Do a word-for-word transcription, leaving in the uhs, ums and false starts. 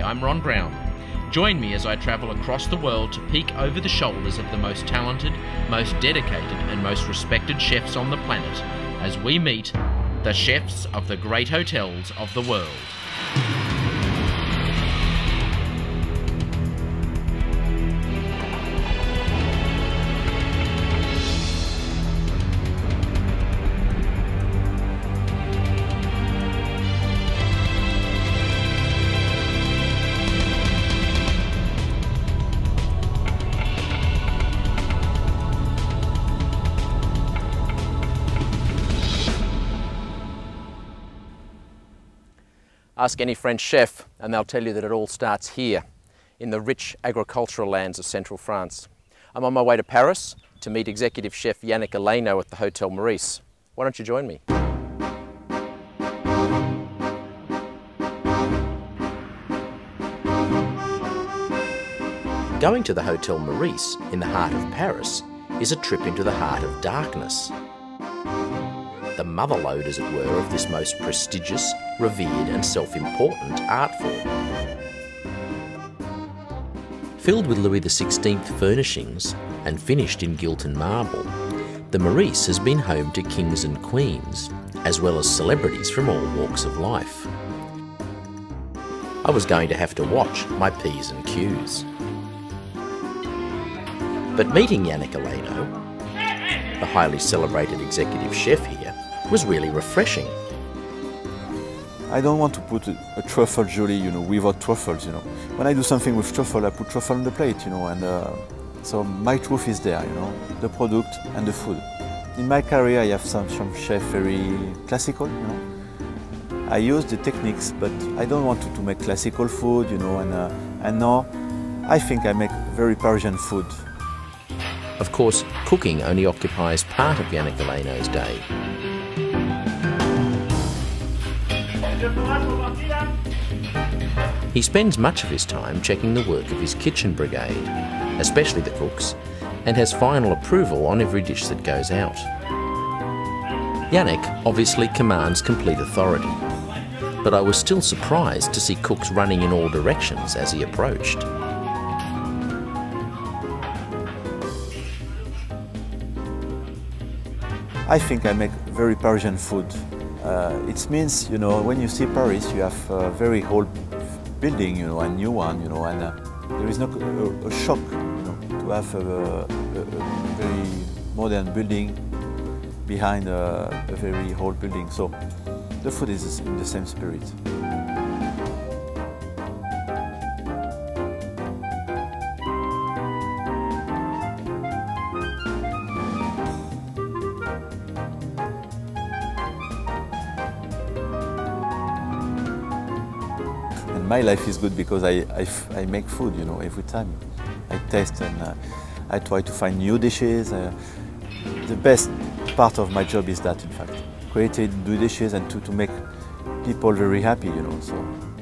I'm Ron Brown. Join me as I travel across the world to peek over the shoulders of the most talented, most dedicated and most respected chefs on the planet as we meet the chefs of the great hotels of the world. Ask any French chef and they'll tell you that it all starts here, in the rich agricultural lands of central France. I'm on my way to Paris to meet executive chef Yannick Alleno at the Hotel-Meurice. Why don't you join me? Going to the Hotel-Meurice in the heart of Paris is a trip into the heart of darkness. The motherlode, as it were, of this most prestigious, revered and self-important art form. Filled with Louis the sixteenth furnishings and finished in gilt and marble, the Meurice has been home to kings and queens, as well as celebrities from all walks of life. I was going to have to watch my P's and Q's. But meeting Yannick Alleno, the highly celebrated executive chef here, was really refreshing. I don't want to put a, a truffle jelly, you know, without truffles, you know. When I do something with truffle, I put truffle on the plate, you know, and uh, so my truth is there, you know, the product and the food. In my career, I have some, some chef very classical, you know. I use the techniques, but I don't want to, to make classical food, you know, and, uh, and now I think I make very Parisian food. Of course, cooking only occupies part of Yannick Alleno's day. He spends much of his time checking the work of his kitchen brigade, especially the cooks, and has final approval on every dish that goes out. Yannick obviously commands complete authority, but I was still surprised to see cooks running in all directions as he approached. I think I make very Parisian food. Uh, it means, you know, when you see Paris, you have a very old building, you know, a new one, you know, and uh, there is no a, a shock, you know, to have a, a, a very modern building behind a, a very old building. So the food is in the same spirit. My life is good because I, I, I make food, you know, every time. I taste and uh, I try to find new dishes. Uh, the best part of my job is that, in fact. Creating new dishes and to, to make people very happy, you know. So.